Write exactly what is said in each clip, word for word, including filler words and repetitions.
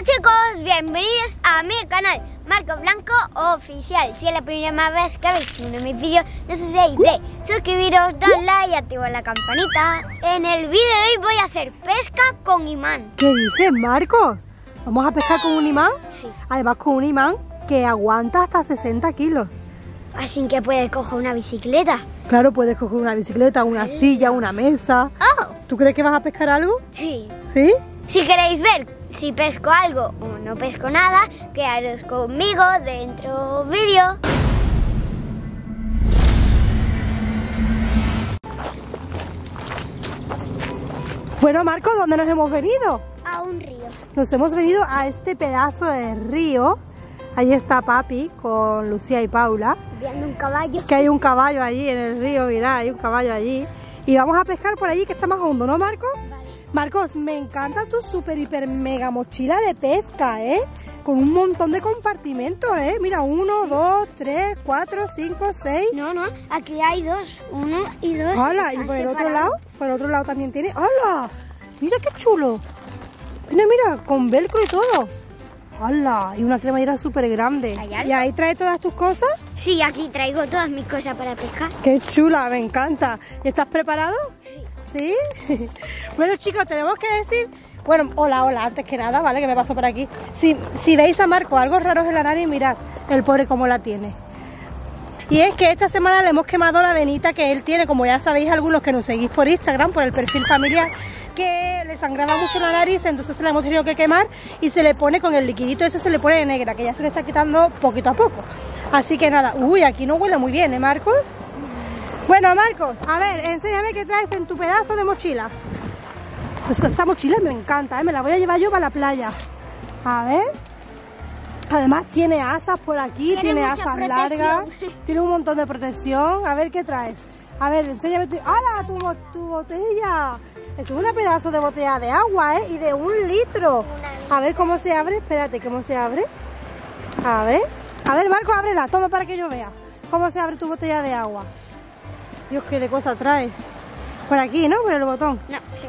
chicos, bienvenidos a mi canal Marcos Blanco Oficial. Si es la primera vez que veis uno de mis vídeos, no os olvidéis de suscribiros, dar like y activar la campanita. En el vídeo de hoy voy a hacer pesca con imán. ¿Qué dices, Marcos? ¿Vamos a pescar con un imán? Sí. Además con un imán que aguanta hasta sesenta kilos. Así que puedes coger una bicicleta. Claro, puedes coger una bicicleta, una silla, una mesa. ¡Oh! ¿Tú crees que vas a pescar algo? Sí. ¿Sí? Si queréis ver si pesco algo o no pesco nada, quedaros conmigo dentro vídeo. Bueno, Marcos, ¿dónde nos hemos venido? A un río. Nos hemos venido a este pedazo de río. Ahí está Papi con Lucía y Paula. Viendo un caballo. Que hay un caballo allí en el río, mirá, hay un caballo allí. Y vamos a pescar por allí que está más hondo, ¿no, Marcos? Vale. Marcos, me encanta tu super hiper mega mochila de pesca, ¿eh? Con un montón de compartimentos, ¿eh? Mira, uno, dos, tres, cuatro, cinco, seis. No, no, aquí hay dos, uno y dos. ¡Hala! Y Están por el otro separados. lado, por el otro lado también tiene. ¡Hala! Mira qué chulo. Mira, mira, con velcro y todo. ¡Hala! Y una cremallera súper grande. ¿Hay algo? ¿Y ahí trae todas tus cosas? Sí, aquí traigo todas mis cosas para pescar. ¡Qué chula! Me encanta. ¿Y estás preparado? Sí. ¿Sí? Bueno, chicos, tenemos que decir... Bueno, hola, hola, antes que nada, ¿vale? Que me paso por aquí. Si, si veis a Marco algo raro en la nariz, mirad, el pobre cómo la tiene. Y es que esta semana le hemos quemado la venita que él tiene, como ya sabéis algunos que nos seguís por Instagram, por el perfil familiar, que le sangraba mucho la nariz, entonces se la hemos tenido que quemar y se le pone con el liquidito ese, se le pone de negra, que ya se le está quitando poquito a poco. Así que nada, uy, aquí no huele muy bien, ¿eh, Marcos? Bueno, Marcos, a ver, enséñame qué traes en tu pedazo de mochila. Pues esta mochila me encanta, ¿eh? Me la voy a llevar yo para la playa. A ver. Además tiene asas por aquí, Tiene tiene mucha asas protección. largas, tiene un montón de protección. A ver qué traes. A ver, enséñame tu... ¡Hala! Tu, bo- tu botella. Es una pedazo de botella de agua, ¿eh? Y de un litro. A ver cómo se abre. Espérate, ¿cómo se abre? A ver. A ver, Marco, ábrela. Toma para que yo vea. ¿Cómo se abre tu botella de agua? Dios, qué de cosa trae. Por aquí, ¿no? Por el botón. No, sí.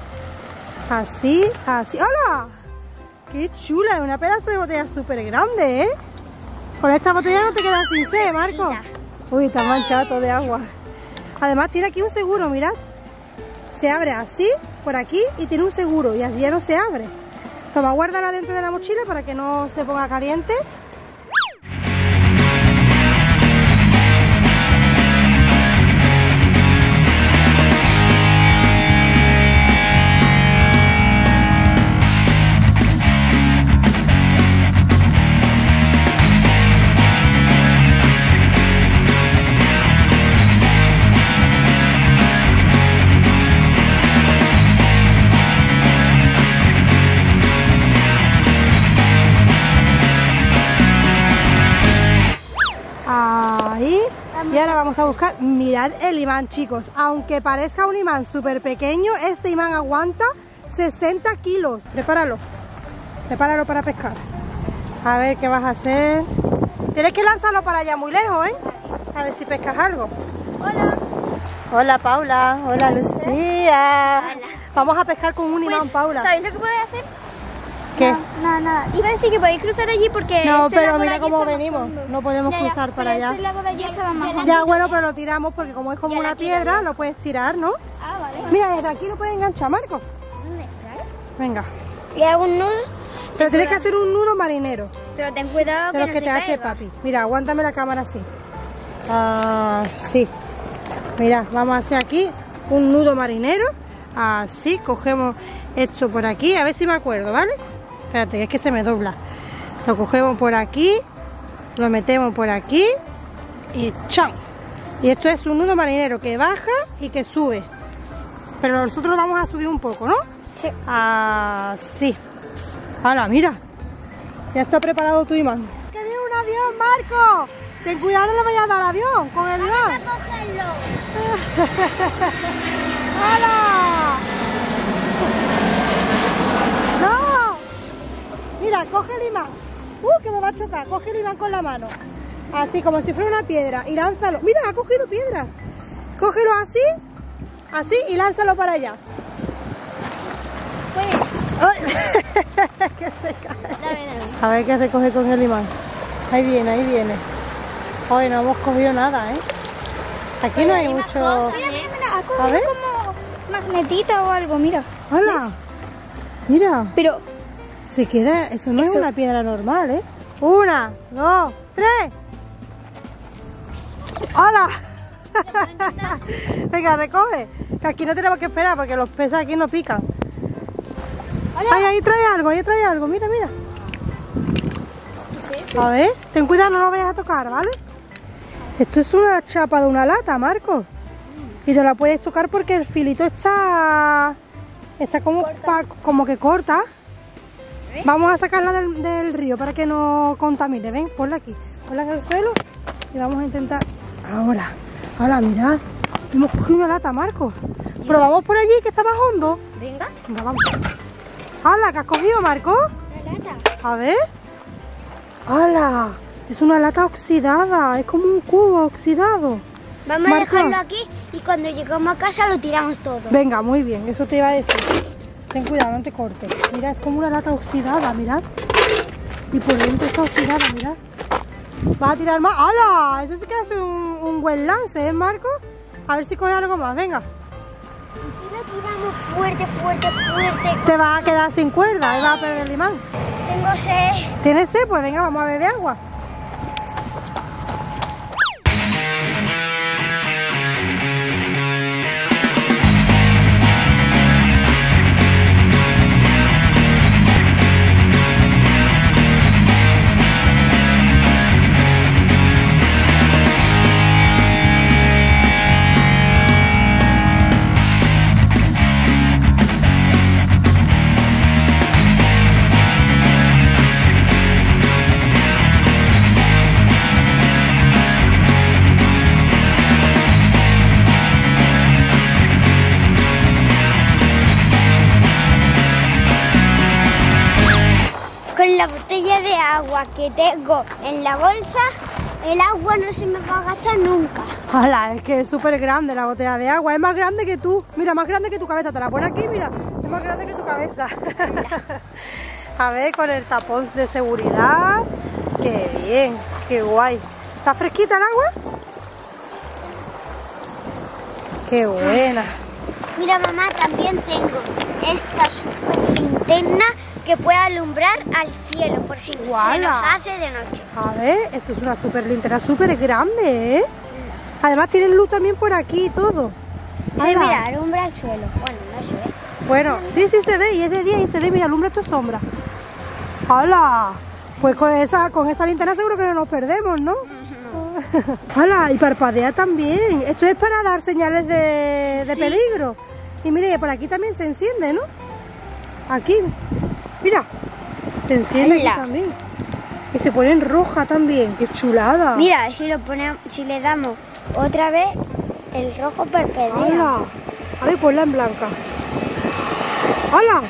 Así, así. ¡Hola! ¡Qué chula! Es una pedazo de botella súper grande, ¿eh? Con esta botella no te quedas sin sed, Marco. Uy, está manchado todo de agua. Además tiene aquí un seguro, mirad. Se abre así, por aquí, y tiene un seguro. Y así ya no se abre. Toma, guárdala dentro de la mochila para que no se ponga caliente. Ahí. Y ahora vamos a buscar, mirad el imán, chicos. Aunque parezca un imán súper pequeño, este imán aguanta sesenta kilos. Prepáralo. Prepáralo para pescar. A ver qué vas a hacer. Tienes que lanzarlo para allá muy lejos, ¿eh? A ver si pescas algo. Hola. Hola, Paula. Hola, Lucía. Hola. Vamos a pescar con un imán, Pues, Paula. ¿sabéis lo que podéis hacer? ¿Qué? No, nada, nada. Iba a decir que podéis cruzar allí porque... No, ese pero lago de mira allí cómo está más venimos. hondo. No podemos Ya, ya, cruzar para pero allá. ese lago de allí estaba más hondo. Ya, bueno, pero lo tiramos porque como es como Ya una la tiro piedra, yo. lo puedes tirar, ¿no? Ah, vale. Mira, desde aquí lo puedes enganchar, Marco. ¿Dónde? Claro. Venga. ¿Y hago un nudo? Pero tienes que hacer un nudo marinero. Pero ten cuidado De que los no que se te hace caiga. papi. Mira, aguántame la cámara así. Así. Mira, vamos a hacer aquí un nudo marinero. Así, cogemos esto por aquí. A ver si me acuerdo, ¿vale? Espérate, que es que se me dobla. Lo cogemos por aquí. Lo metemos por aquí. Y ¡cham! Y esto es un nudo marinero que baja y que sube. Pero nosotros lo vamos a subir un poco, ¿no? Sí. Así. ¡Hala, mira! Ya está preparado tu imán. ¡Que viene un avión, Marco! Ten cuidado, no le vayas a dar al avión con el imán. ¡Hala! ¡No! Mira, coge el imán. ¡Uh, que me va a chocar! Coge el imán con la mano. Así, como si fuera una piedra. Y lánzalo. ¡Mira, ha cogido piedras! Cógelo así, así y lánzalo para allá. Pues, ¡Ay! Que se cae. Dame, dame. A ver qué se coge con el imán. Ahí viene, ahí viene. Hoy no hemos cogido nada, ¿eh? Aquí no hay mucho... Cosas, Mira, ¿eh? mira, mira, ha cogido A ver. como magnetita o algo, mira. ¡Hala! Mira, Pero, se queda... Eso no es Eso- una piedra normal, ¿eh? Una, dos, tres. ¡Hala! Venga, recoge. Que aquí no tenemos que esperar porque los peces aquí no pican. Ay, ahí trae algo, ahí trae algo. Mira, mira. A ver, ten cuidado, no lo vayas a tocar, ¿vale? Esto es una chapa de una lata, Marco. Y te la puedes tocar porque el filito está... Está como, pa- como que corta. Vamos a sacarla del, del río para que no contamine. Ven, ponla aquí. Ponla en el suelo y vamos a intentar... Ahora, ahora, mirad. Hemos cogido una lata, Marco. Pero vamos por allí que está más hondo. Venga, Venga, vamos. ¡Hala! ¿Qué has cogido, Marco? la lata. A ver. ¡Hala! Es una lata oxidada. Es como un cubo oxidado. Vamos Marco. a dejarlo aquí y cuando lleguemos a casa lo tiramos todo. Venga, muy bien. Eso te iba a decir. Ten cuidado, no te cortes. Mira, es como una lata oxidada, mirad. Y por dentro está oxidada, mirad. ¿Vas a tirar más? ¡Hala! Eso sí que hace un, un buen lance, ¿eh, Marco? A ver si coge algo más. Venga. Y si lo tiramos fuerte, fuerte, fuerte. Te vas a quedar sin cuerda. Ahí vas a perder el imán. Tengo sed. ¿Tienes sed? Pues venga, vamos a beber agua. Con la botella de agua que tengo en la bolsa, el agua no se me va a gastar nunca. ¡Hala! Es que es súper grande la botella de agua. Es más grande que tú. Mira, más grande que tu cabeza. Te la pones aquí, mira. Es más grande que tu cabeza. A ver, con el tapón de seguridad. ¡Qué bien! ¡Qué guay! ¿Está fresquita el agua? ¡Qué buena! Mira, mamá, también tengo esta super linterna que puede alumbrar al cielo por si se ¡Guala! nos hace de noche. A ver, esto es una super linterna súper grande, ¿eh? Además tienen luz también por aquí y todo. Sí, ¡Hala! mira, alumbra el suelo. Bueno, no se ve. Bueno, sí, sí se ve, y es de día y se ve, mira, alumbra tu sombra. ¡Hala! Pues con esa, con esa linterna seguro que no nos perdemos, ¿no? ¡Hala! Y parpadea también. Esto es para dar señales de, de Sí. peligro. Y mire, por aquí también se enciende, ¿no? Aquí, mira, se enciende aquí ¡Hala! también. Y se pone en roja también, qué chulada. Mira, si lo ponemos, si le damos otra vez, el rojo parpadea. ¡Hala! A ver, ponla en blanca. ¡Hala!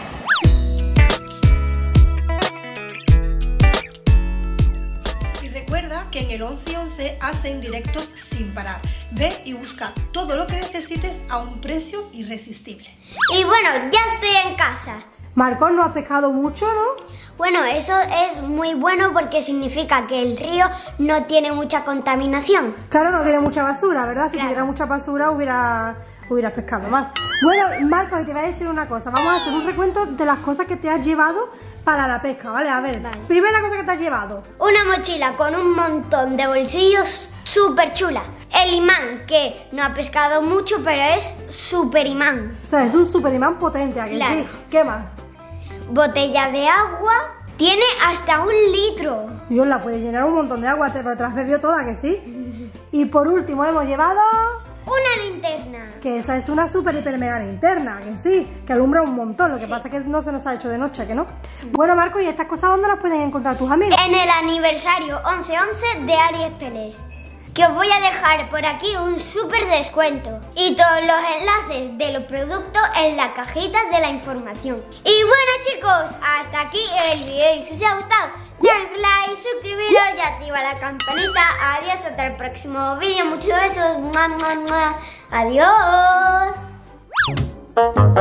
Y recuerda que en el once once hacen directos sin parar. Ve y busca todo lo que necesites a un precio irresistible. Y bueno, ya estoy en casa. Marcos, ¿no has pescado mucho, no? Bueno, eso es muy bueno porque significa que el río no tiene mucha contaminación. Claro, no tiene mucha basura, ¿verdad? Si Claro. tuviera mucha basura hubiera, hubieras pescado más. Bueno, Marcos, te voy a decir una cosa. Vamos a hacer un recuento de las cosas que te has llevado para la pesca, ¿vale? A ver, Vale. primera cosa que te has llevado. Una mochila con un montón de bolsillos súper chula. El imán, que no ha pescado mucho, pero es súper imán. O sea, es un super imán potente, ¿a que Claro. sí? ¿Qué más? Botella de agua, tiene hasta un litro. Dios, la puede llenar un montón de agua, te, pero te la has bebido toda, ¿que sí? Y por último hemos llevado... Una linterna. Que esa es una super hiper mega linterna, que sí, que alumbra un montón. Lo que Sí. pasa es que no se nos ha hecho de noche, ¿que no? Bueno, Marco, ¿y estas cosas dónde las pueden encontrar tus amigos? En el aniversario once once de Aries Pelés, que os voy a dejar por aquí un súper descuento y todos los enlaces de los productos en la cajita de la información. Y bueno, chicos, hasta aquí el vídeo. Y si os ha gustado, darle like, suscribiros y activar la campanita. Adiós, hasta el próximo vídeo. Muchos besos. Mua, mua, mua. Adiós.